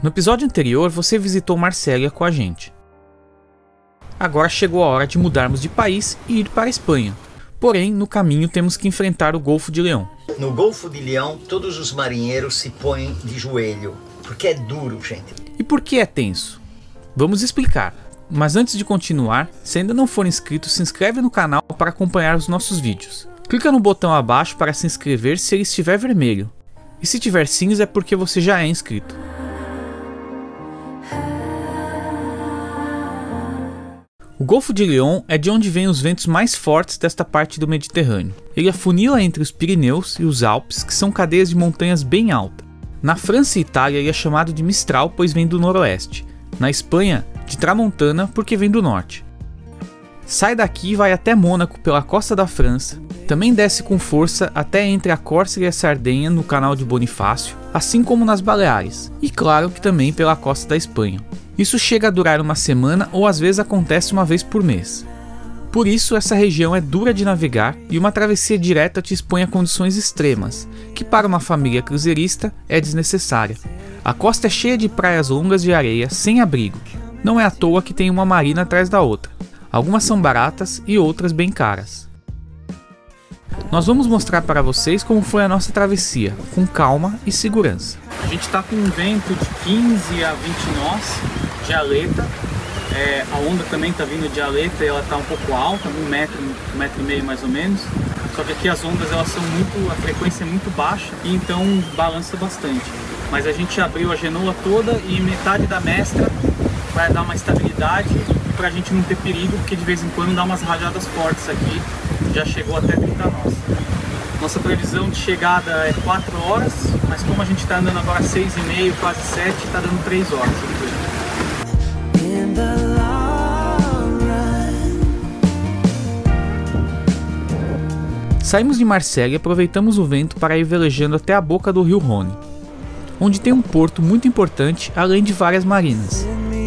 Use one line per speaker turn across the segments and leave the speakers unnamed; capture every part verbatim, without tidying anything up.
No episódio anterior, você visitou Marsella com a gente. Agora chegou a hora de mudarmos de país e ir para a Espanha. Porém, no caminho temos que enfrentar o Golfo de Leão.
No Golfo de Leão, todos os marinheiros se põem de joelho, porque é duro, gente.
E por que é tenso? Vamos explicar. Mas antes de continuar, se ainda não for inscrito, se inscreve no canal para acompanhar os nossos vídeos. Clica no botão abaixo para se inscrever se ele estiver vermelho. E se tiver cinza é porque você já é inscrito. O Golfo de Leão é de onde vêm os ventos mais fortes desta parte do Mediterrâneo. Ele afunila entre os Pirineus e os Alpes, que são cadeias de montanhas bem altas. Na França e Itália ele é chamado de Mistral, pois vem do noroeste. Na Espanha, de Tramontana, porque vem do norte. Sai daqui e vai até Mônaco pela costa da França. Também desce com força até entre a Córcega e a Sardenha no canal de Bonifácio, assim como nas Baleares. E claro que também pela costa da Espanha. Isso chega a durar uma semana ou às vezes acontece uma vez por mês. Por isso essa região é dura de navegar e uma travessia direta te expõe a condições extremas, que para uma família cruzeirista é desnecessária. A costa é cheia de praias longas de areia, sem abrigo. Não é à toa que tem uma marina atrás da outra. Algumas são baratas e outras bem caras. Nós vamos mostrar para vocês como foi a nossa travessia, com calma e segurança. A gente está com um vento de quinze a vinte nós de aleta. É, a onda também está vindo de aleta e ela está um pouco alta, um metro, um metro e meio mais ou menos. Só que aqui as ondas elas são muito, a frequência é muito baixa e então balança bastante. Mas a gente abriu a genoa toda e metade da mestra vai dar uma estabilidade para a gente não ter perigo, porque de vez em quando dá umas rajadas fortes aqui, já chegou até trinta nós. Nossa previsão de chegada é quatro horas, mas como a gente está andando agora seis e meia, quase sete, está dando três horas. Saímos de Marsella e aproveitamos o vento para ir velejando até a boca do rio Rhône, onde tem um porto muito importante, além de várias marinas.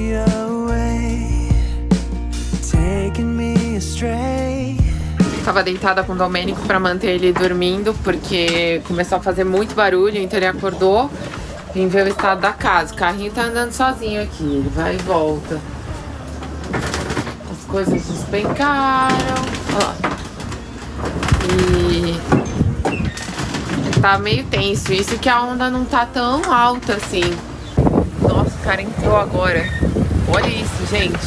Tava deitada com o Domênico para manter ele dormindo, porque começou a fazer muito barulho, então ele acordou e ver o estado da casa. O carrinho tá andando sozinho aqui, ele vai e volta. As coisas despencaram, ó. E tá meio tenso, isso que a onda não tá tão alta assim. Nossa, o cara entrou agora. Olha isso, gente.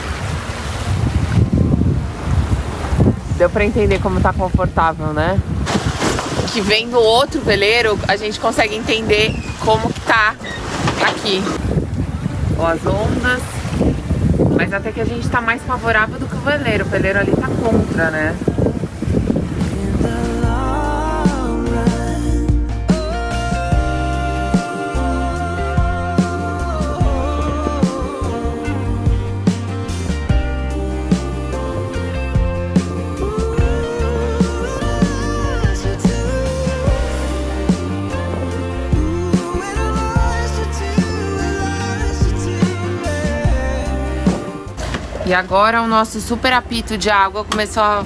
Deu pra entender como tá confortável, né? Que vem do outro veleiro, a gente consegue entender como que tá aqui. Ó, as ondas. Mas até que a gente tá mais favorável do que o veleiro. O veleiro ali tá contra, né? E agora o nosso super apito de água começou a,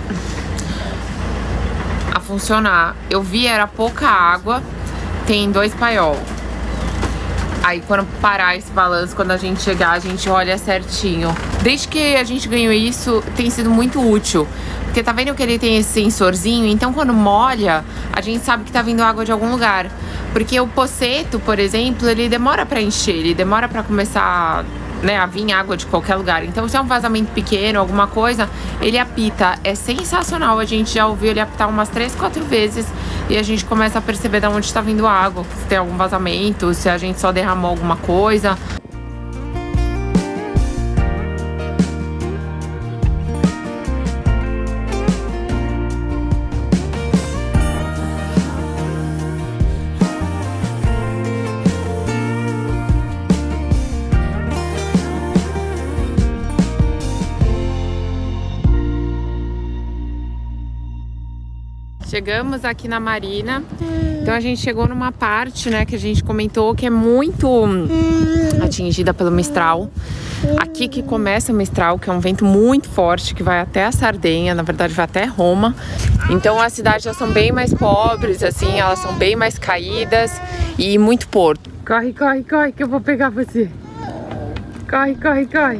a funcionar. Eu vi, era pouca água, tem dois paiol. Aí quando parar esse balanço, quando a gente chegar, a gente olha certinho. Desde que a gente ganhou isso, tem sido muito útil. Porque tá vendo que ele tem esse sensorzinho? Então quando molha, a gente sabe que tá vindo água de algum lugar. Porque o poceto, por exemplo, ele demora pra encher, ele demora pra começar... né, a vir água de qualquer lugar. Então se é um vazamento pequeno, alguma coisa, ele apita. É sensacional, a gente já ouviu ele apitar umas três, quatro vezes e a gente começa a perceber de onde está vindo a água, se tem algum vazamento, se a gente só derramou alguma coisa. Chegamos aqui na marina, então a gente chegou numa parte, né, que a gente comentou que é muito atingida pelo Mistral. Aqui que começa o Mistral, que é um vento muito forte, que vai até a Sardenha, na verdade vai até Roma. Então as cidades já são bem mais pobres, assim, elas são bem mais caídas e muito porto. Corre, corre, corre, que eu vou pegar você. Corre, corre, corre.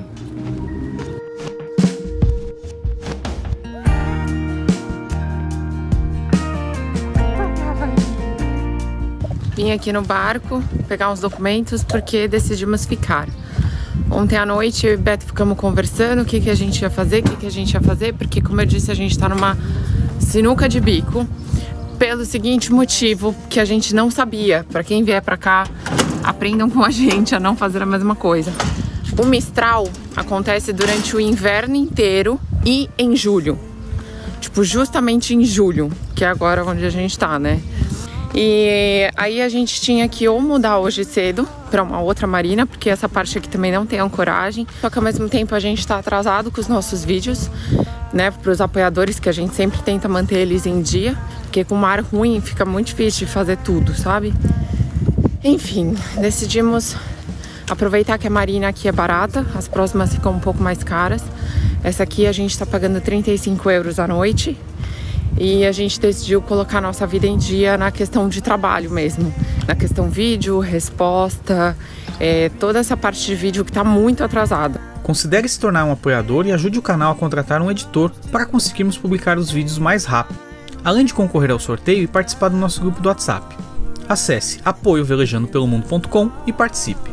Vim aqui no barco pegar uns documentos porque decidimos ficar. Ontem à noite eu e Beto ficamos conversando o que, que a gente ia fazer, o que, que a gente ia fazer, porque como eu disse, a gente tá numa sinuca de bico. Pelo seguinte motivo, que a gente não sabia. Para quem vier pra cá, aprendam com a gente a não fazer a mesma coisa. O Mistral acontece durante o inverno inteiro e em julho. Tipo, justamente em julho, que é agora onde a gente tá, né? E aí a gente tinha que ou mudar hoje cedo para uma outra marina, porque essa parte aqui também não tem ancoragem. Só que ao mesmo tempo a gente tá atrasado com os nossos vídeos, né? Para os apoiadores, que a gente sempre tenta manter eles em dia, porque com mar ruim fica muito difícil de fazer tudo, sabe? Enfim, decidimos aproveitar que a marina aqui é barata, as próximas ficam um pouco mais caras. Essa aqui a gente tá pagando trinta e cinco euros a noite. E a gente decidiu colocar nossa vida em dia na questão de trabalho mesmo. Na questão vídeo, resposta, é, toda essa parte de vídeo que está muito atrasada.
Considere se tornar um apoiador e ajude o canal a contratar um editor para conseguirmos publicar os vídeos mais rápido. Além de concorrer ao sorteio e participar do nosso grupo do WhatsApp. Acesse apoio velejando pelo mundo ponto com e participe.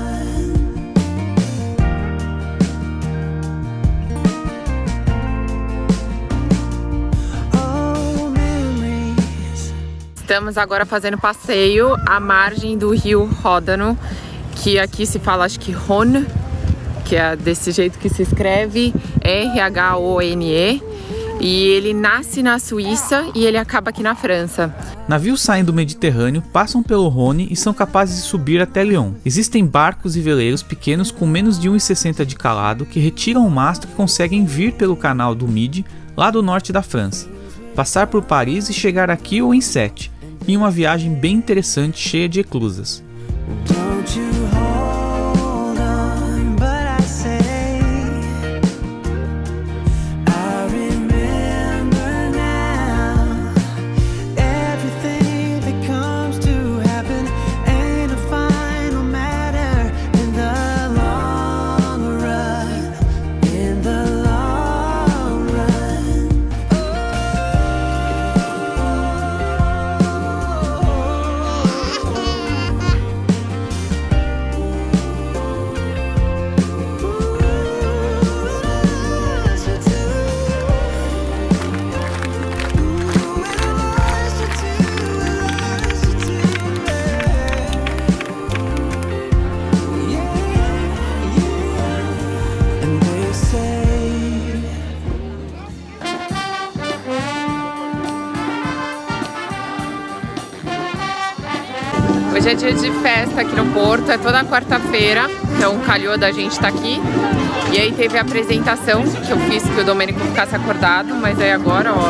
Estamos agora fazendo passeio à margem do rio Ródano, que aqui se fala, acho que Rhône, que é desse jeito que se escreve, R H O N E, e ele nasce na Suíça e ele acaba aqui na França.
Navios saem do Mediterrâneo, passam pelo Rhône e são capazes de subir até Lyon. Existem barcos e veleiros pequenos com menos de um e sessenta de calado que retiram o mastro e conseguem vir pelo canal do Midi, lá do norte da França, passar por Paris e chegar aqui ou em Sète, em uma viagem bem interessante cheia de eclusas.
Hoje é dia de festa aqui no Porto, é toda quarta-feira, então calhou da gente estar aqui. E aí teve a apresentação que eu fiz que o Domênico ficasse acordado, mas aí agora, ó,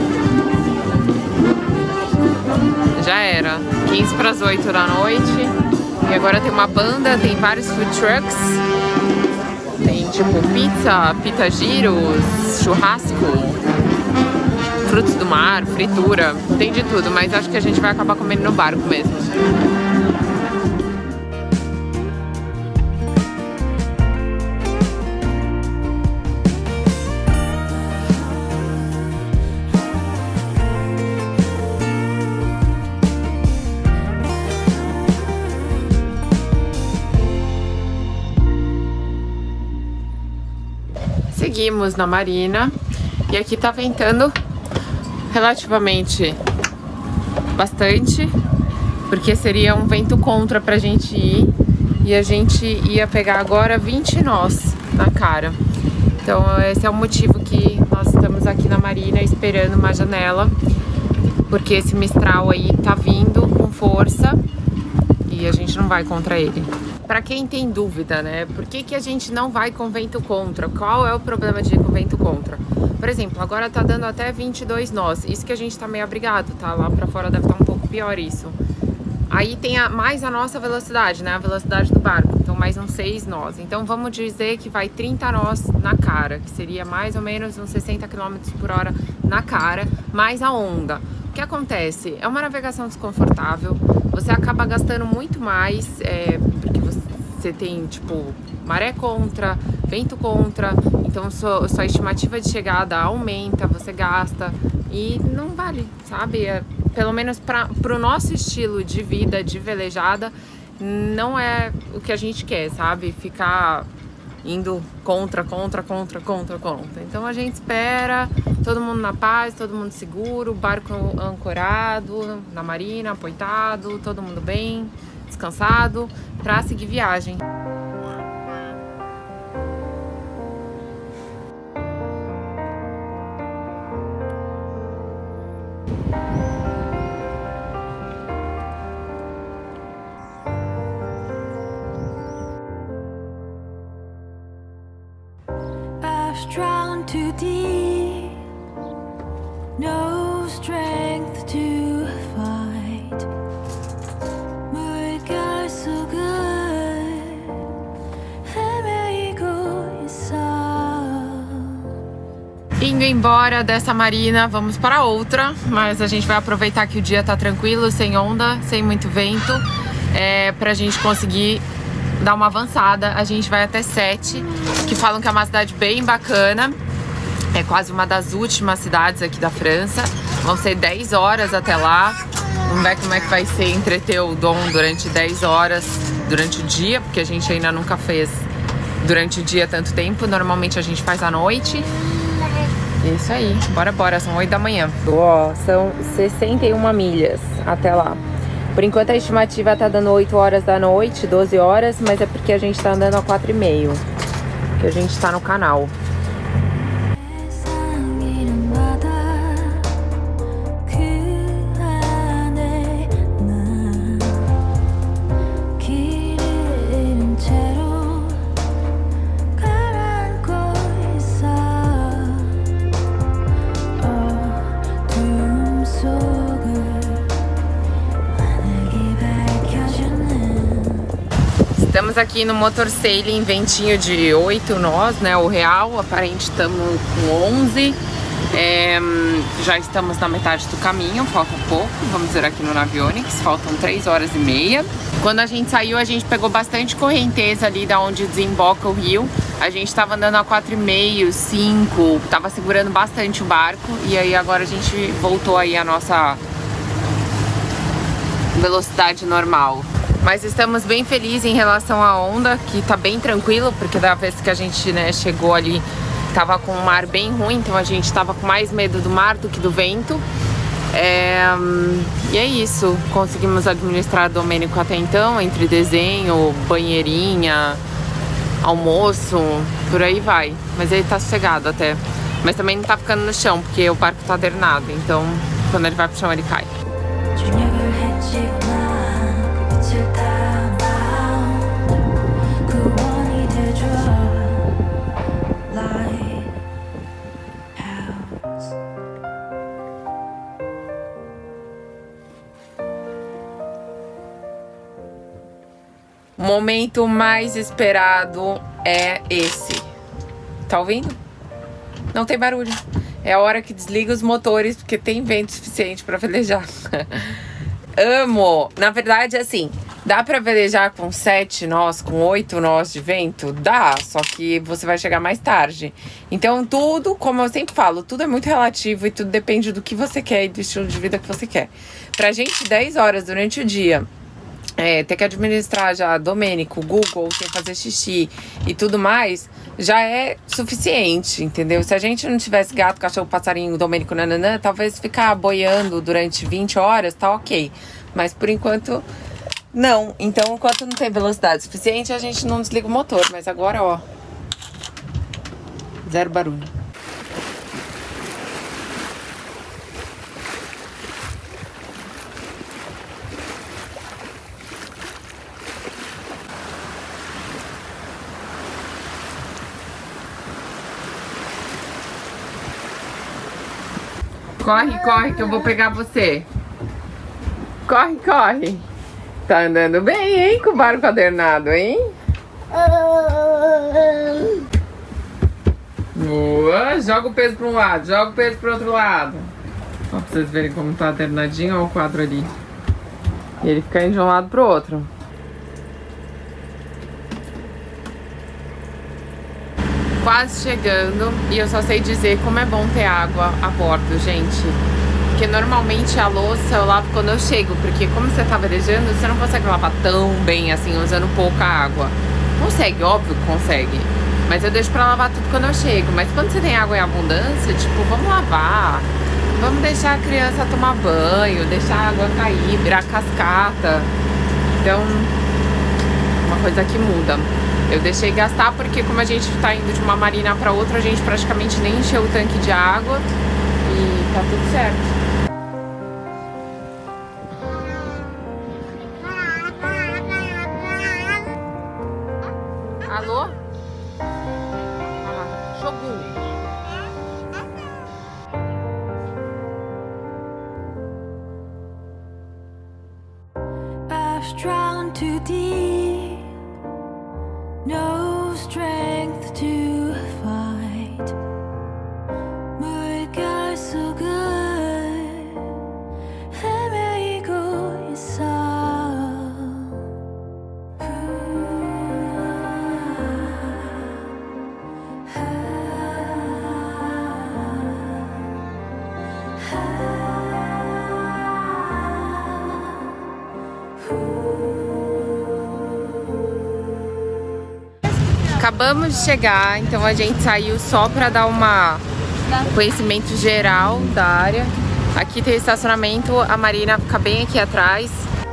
já era, quinze para as oito da noite. E agora tem uma banda, tem vários food trucks. Tem tipo pizza, pita giros, churrasco, frutos do mar, fritura, tem de tudo, mas acho que a gente vai acabar comendo no barco mesmo. Seguimos na marina e aqui tá ventando relativamente bastante, porque seria um vento contra pra gente ir, e a gente ia pegar agora vinte nós na cara. Então esse é o motivo que nós estamos aqui na marina esperando uma janela, porque esse Mistral aí tá vindo com força e a gente não vai contra ele. Pra quem tem dúvida, né, por que que a gente não vai com vento contra? Qual é o problema de ir com vento contra? Por exemplo, agora tá dando até vinte e dois nós, isso que a gente tá meio abrigado, tá? Lá pra fora deve estar um pouco pior isso. Aí tem a, mais a nossa velocidade, né, a velocidade do barco, então mais uns seis nós. Então vamos dizer que vai trinta nós na cara, que seria mais ou menos uns sessenta quilômetros por hora na cara, mais a onda. O que acontece? É uma navegação desconfortável, você acaba gastando muito mais, é, porque você tem, tipo, maré contra, vento contra, então sua, sua estimativa de chegada aumenta, você gasta e não vale, sabe? É, pelo menos para o nosso estilo de vida, de velejada, não é o que a gente quer, sabe? Ficar indo contra, contra, contra, contra, contra. Então a gente espera, todo mundo na paz, todo mundo seguro, barco ancorado, na marina, apoitado, todo mundo bem, descansado, pra seguir viagem.
Drowned too deep, no strength to fight. My God, so good.
Indo embora dessa marina, vamos para outra, mas a gente vai aproveitar que o dia tá tranquilo, sem onda, sem muito vento, é, pra gente conseguir dar uma avançada. A gente vai até Sète, que falam que é uma cidade bem bacana, é quase uma das últimas cidades aqui da França. Vão ser dez horas até lá. Vamos ver como é que vai ser entreter o Dom durante dez horas durante o dia, porque a gente ainda nunca fez durante o dia tanto tempo. Normalmente a gente faz à noite. É isso aí, bora, bora, são oito da manhã. Ó, são sessenta e uma milhas até lá. Por enquanto a estimativa tá dando oito horas da noite, doze horas, mas é porque a gente tá andando a quatro e meia, que a gente tá no canal. Estamos aqui no Motor Sailing, ventinho de oito nós, né, o real, aparente estamos com onze, é, já estamos na metade do caminho, falta pouco, vamos ver aqui no Navionics, faltam três horas e meia. Quando a gente saiu, a gente pegou bastante correnteza ali da onde desemboca o rio, a gente estava andando a quatro e meia, cinco, estava segurando bastante o barco, e aí agora a gente voltou aí a nossa velocidade normal. Mas estamos bem felizes em relação à onda, que tá bem tranquilo, porque da vez que a gente, né, chegou ali, tava com o mar bem ruim, então a gente tava com mais medo do mar do que do vento. É, e é isso, conseguimos administrar Domênico até então, entre desenho, banheirinha, almoço, por aí vai. Mas ele tá sossegado até. Mas também não tá ficando no chão, porque o barco tá adernado, então quando ele vai pro chão ele cai. O momento mais esperado é esse. Tá ouvindo? Não tem barulho. É a hora que desliga os motores, porque tem vento suficiente pra velejar. Amo! Na verdade, assim, dá pra velejar com sete nós, com oito nós de vento? Dá, só que você vai chegar mais tarde. Então tudo, como eu sempre falo, tudo é muito relativo e tudo depende do que você quer e do estilo de vida que você quer. Pra gente, dez horas durante o dia, é, ter que administrar já Domênico, Google, sem fazer xixi e tudo mais, já é suficiente, entendeu? Se a gente não tivesse gato, cachorro, passarinho, Domênico, nananã, talvez ficar boiando durante vinte horas, tá ok. Mas por enquanto, não. Então, enquanto não tem velocidade suficiente, a gente não desliga o motor. Mas agora, ó, zero barulho. Corre, corre, que eu vou pegar você. Corre, corre. Tá andando bem, hein, com o barco adernado, hein? Boa, joga o peso para um lado, joga o peso para o outro lado. Ó, pra vocês verem como tá alternadinho, ó o quadro ali. E ele fica indo de um lado pro outro. Quase chegando, e eu só sei dizer como é bom ter água a bordo, gente. Porque normalmente a louça eu lavo quando eu chego, porque como você tá velejando, você não consegue lavar tão bem assim, usando pouca água. Consegue, óbvio que consegue. Mas eu deixo pra lavar tudo quando eu chego. Mas quando você tem água em abundância, tipo, vamos lavar. Vamos deixar a criança tomar banho, deixar a água cair, virar cascata. Então, uma coisa que muda. Eu deixei gastar porque como a gente tá indo de uma marina pra outra, a gente praticamente nem encheu o tanque de água. E tá tudo certo. Alô? Ah, Shogun.
I've drowned too deep, no strength to fight. My guy's so good, let me go inside.
Acabamos de chegar, então a gente saiu só para dar uma um conhecimento geral da área. Aqui tem estacionamento, a marina fica bem aqui atrás.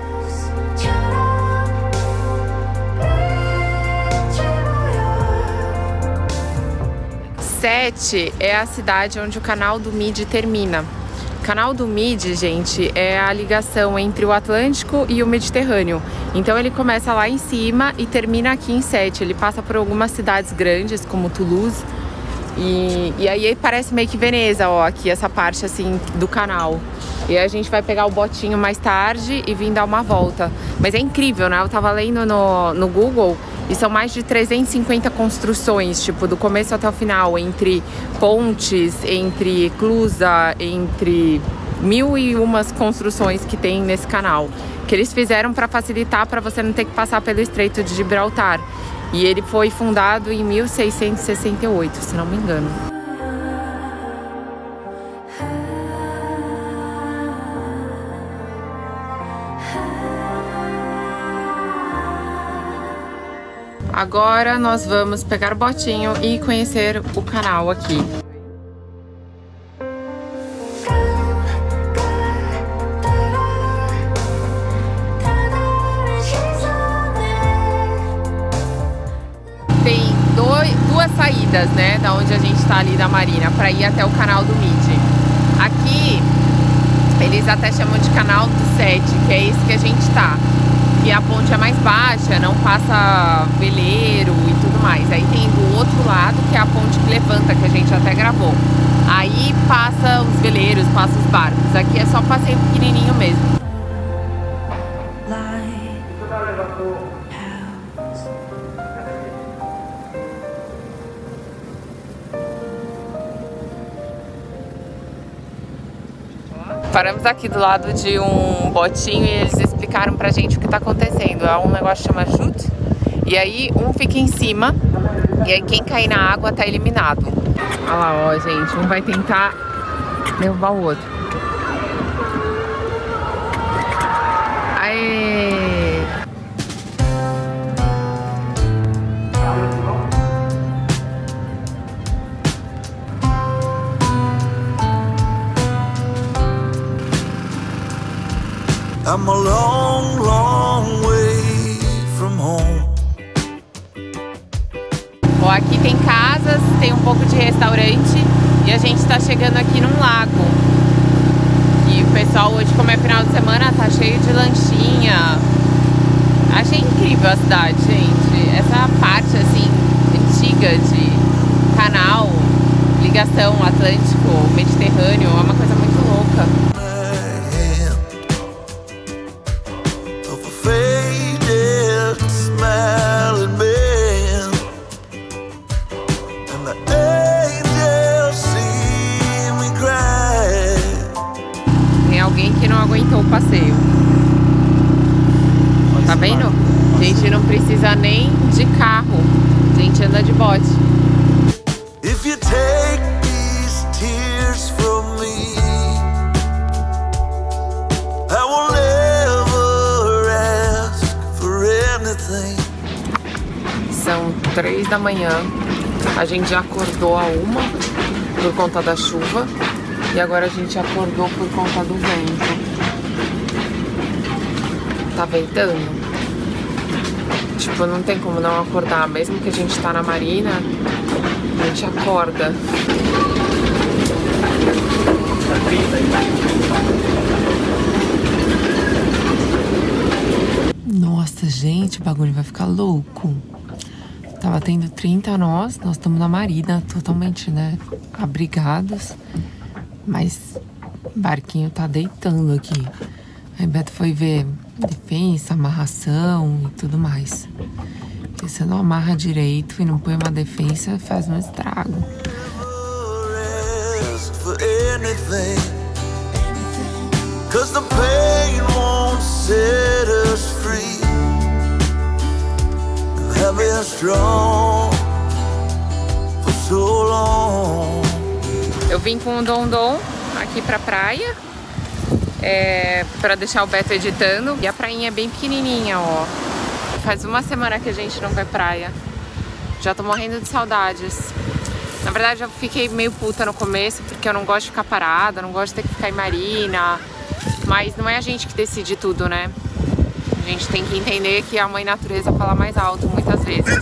Sete é a cidade onde o canal do Midi termina. O canal do Midi, gente, é a ligação entre o Atlântico e o Mediterrâneo. Então ele começa lá em cima e termina aqui em Sete. Ele passa por algumas cidades grandes, como Toulouse. E, e aí parece meio que Veneza, ó, aqui essa parte assim do canal. E aí a gente vai pegar o botinho mais tarde e vir dar uma volta. Mas é incrível, né? Eu tava lendo no, no Google e são mais de trezentas e cinquenta construções, tipo, do começo até o final, entre pontes, entre eclusa, entre mil e umas construções que tem nesse canal. Que eles fizeram para facilitar, para você não ter que passar pelo Estreito de Gibraltar. E ele foi fundado em mil seiscentos e sessenta e oito, se não me engano. Agora nós vamos pegar o botinho e conhecer o canal aqui. Tem dois, duas saídas, né, da onde a gente tá ali da marina, para ir até o canal do Midi. Aqui eles até chamam de canal do Sete, que é esse que a gente tá. E a ponte é mais baixa, não passa veleiro e tudo mais. Aí tem do outro lado, que é a ponte que levanta, que a gente até gravou. Aí passa os veleiros, passa os barcos. Aqui é só passeio pequenininho mesmo. Paramos aqui do lado de um botinho e eles explicaram pra gente o que tá acontecendo. É um negócio que chama chute. E aí um fica em cima e aí quem cair na água tá eliminado. Olha lá, ó, gente. Um vai tentar derrubar o outro. Aê!
I'm a long, long way from home.
Bom, aqui tem casas, tem um pouco de restaurante e a gente tá chegando aqui num lago. E o pessoal hoje, como é final de semana, tá cheio de lanchinha. Achei incrível a cidade, gente. Essa parte, assim, antiga de canal, ligação Atlântico-Mediterrâneo, é uma coisa muito louca. aguentou o passeio. Tá vendo? A gente não precisa nem de carro. A gente anda de bote.
If you take these tears from me, I will never ask for anything.
São três da manhã. A gente já acordou a uma por conta da chuva. E agora a gente acordou por conta do vento. Tá ventando? Tipo, não tem como não acordar. Mesmo que a gente tá na marina, a gente acorda. Nossa, gente, o bagulho vai ficar louco. Tava tendo trinta nós, nós estamos na marina, totalmente, né, abrigados. Mas o barquinho tá deitando aqui. Aí Beto foi ver defensa, amarração e tudo mais. Porque você não amarra direito e não põe uma defensa, faz um estrago. Eu vim com o Dondon aqui pra praia. É, pra deixar o Beto editando. E a prainha é bem pequenininha, ó. Faz uma semana que a gente não vai praia. Já tô morrendo de saudades. Na verdade, eu fiquei meio puta no começo, porque eu não gosto de ficar parada, não gosto de ter que ficar em marina. Mas não é a gente que decide tudo, né? A gente tem que entender que a mãe natureza fala mais alto, muitas vezes.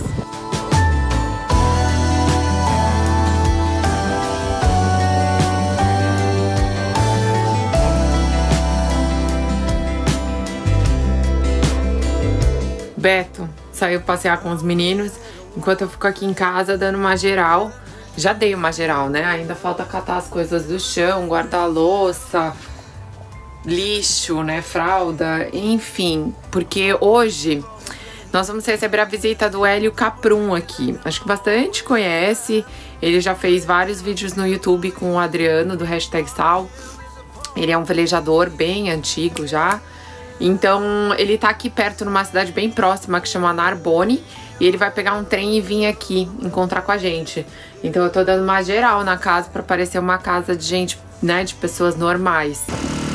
Beto saiu passear com os meninos, enquanto eu fico aqui em casa dando uma geral. Já dei uma geral, né? Ainda falta catar as coisas do chão, guarda-louça, lixo, né? Fralda, enfim. Porque hoje nós vamos receber a visita do Hélio Caprum aqui. Acho que bastante conhece. Ele já fez vários vídeos no YouTube com o Adriano, do Hashtag Sal. Ele é um velejador bem antigo já. Então, ele tá aqui perto, numa cidade bem próxima, que chama Narbonne. E ele vai pegar um trem e vir aqui encontrar com a gente. Então, eu tô dando uma geral na casa pra parecer uma casa de gente, né, de pessoas normais.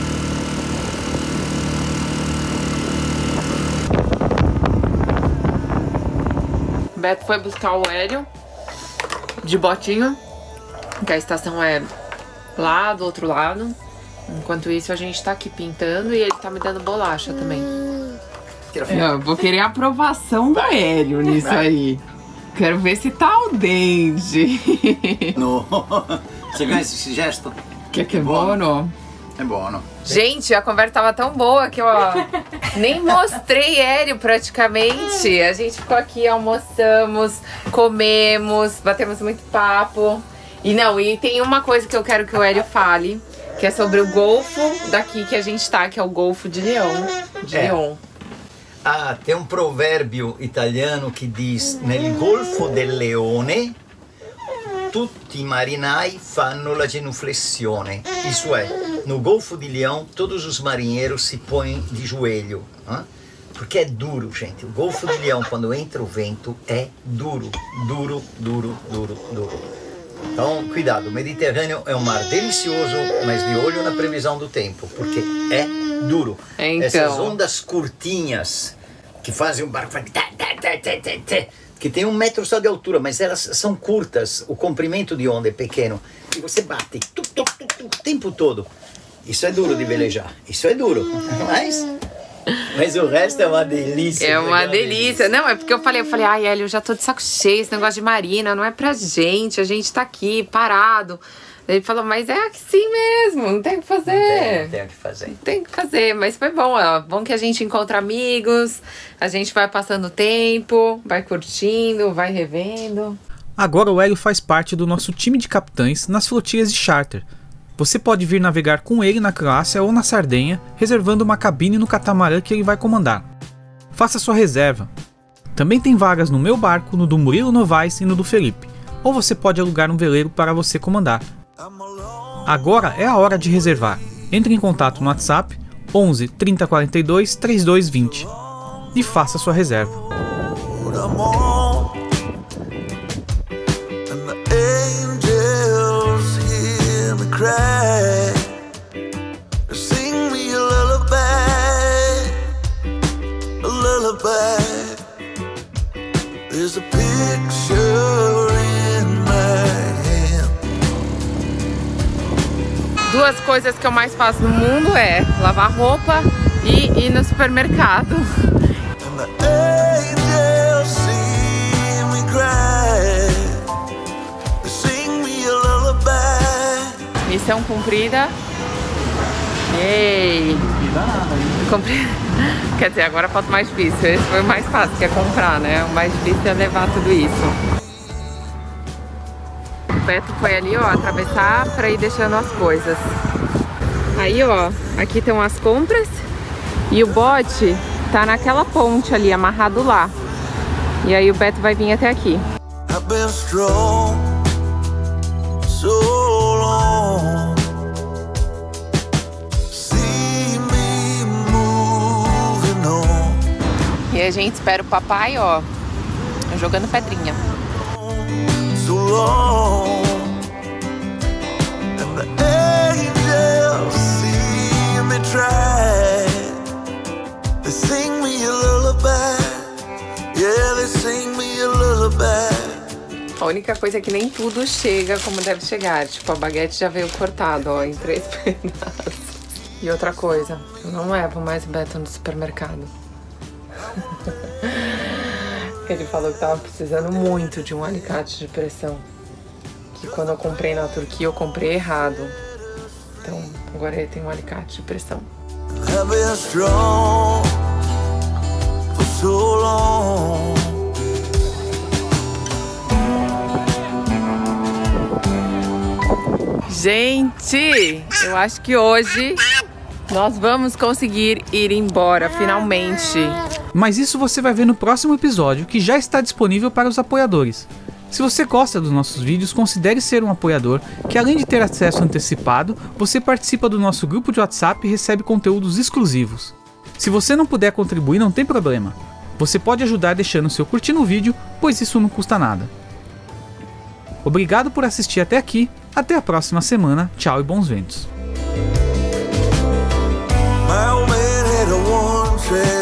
Beto foi buscar o Hélio de botinho, que a estação é lá do outro lado. Enquanto isso, a gente tá aqui pintando e ele tá me dando bolacha também. Eu vou querer a aprovação do Hélio nisso aí. Quero ver se tá al dente.
No. Você conhece esse gesto?
Que que é bom?
É bom.
Gente, a conversa tava tão boa que, ó, nem mostrei Hélio praticamente. A gente ficou aqui, almoçamos, comemos, batemos muito papo. E não, e tem uma coisa que eu quero que o Hélio fale, que é sobre o golfo daqui que a gente tá, que é o Golfo de Lyon. De
É.
Lyon.
Ah, tem um provérbio italiano que diz: nel Golfo del Leone tutti i marinai fanno la genuflessione. Isso é, no Golfo de Leão todos os marinheiros se põem de joelho. Hein? Porque é duro, gente. O Golfo de Leão, quando entra o vento, é duro. Duro, duro, duro, duro. Então, cuidado, o Mediterrâneo é um mar delicioso, mas de olho na previsão do tempo, porque é duro.
Então.
Essas ondas curtinhas que fazem o barco que tem um metro só de altura, mas elas são curtas, o comprimento de onda é pequeno, e você bate tu, tu, tu, tu, o tempo todo. Isso é duro de velejar, isso é duro, mas... Mas o resto é uma delícia.
É uma delícia.
delícia.
Não, é porque eu falei, eu falei, ai, Hélio, eu já tô de saco cheio, esse negócio de marina, não é pra gente, a gente tá aqui, parado. Ele falou, mas é assim mesmo, não tem o que fazer.
Não tem, não tem o que fazer.
Não tem o que fazer, mas foi bom, ó. Bom que a gente encontra amigos, a gente vai passando tempo, vai curtindo, vai revendo.
Agora o Hélio faz parte do nosso time de capitães nas flotilhas de charter. Você pode vir navegar com ele na Croácia ou na Sardenha, reservando uma cabine no catamarã que ele vai comandar. Faça sua reserva. Também tem vagas no meu barco, no do Murilo Novaes e no do Felipe. Ou você pode alugar um veleiro para você comandar. Agora é a hora de reservar. Entre em contato no WhatsApp onze, trinta, quarenta e dois, trinta e dois, vinte e faça sua reserva.
I'm on, and the angels hear me cry. Sing me a lullaby, a lullaby. There's a picture in my hand.
Duas coisas que eu mais faço no mundo é lavar roupa e ir no supermercado.
And the angels see me cry. Sing me a lullaby.
Missão cumprida. Yay! Comprei. Quer dizer, agora falta o mais difícil. Esse foi o mais fácil, que é comprar, né? O mais difícil é levar tudo isso. O Beto foi ali, ó, atravessar pra ir deixando as coisas. Aí, ó, aqui estão as compras e o bote tá naquela ponte ali, amarrado lá. E aí o Beto vai vir até aqui.
I've been strong so long. See me moving on.
E a gente espera o papai, ó, jogando pedrinha.
So long. And the angels see me try. They sing me a lullaby. Yeah, they sing me a lullaby.
A única coisa é que nem tudo chega como deve chegar. Tipo, a baguete já veio cortada, ó, em três pedaços. E outra coisa, eu não levo mais o Beto no supermercado. Ele falou que tava precisando muito de um alicate de pressão. Que quando eu comprei na Turquia, eu comprei errado. Então, agora ele tem um alicate de pressão.
I've been strong for so long.
Gente, eu acho que hoje nós vamos conseguir ir embora, finalmente.
Mas isso você vai ver no próximo episódio, que já está disponível para os apoiadores. Se você gosta dos nossos vídeos, considere ser um apoiador, que além de ter acesso antecipado, você participa do nosso grupo de WhatsApp e recebe conteúdos exclusivos. Se você não puder contribuir, não tem problema. Você pode ajudar deixando seu curtir no vídeo, pois isso não custa nada. Obrigado por assistir até aqui, até a próxima semana, tchau e bons ventos.
My old man had a one track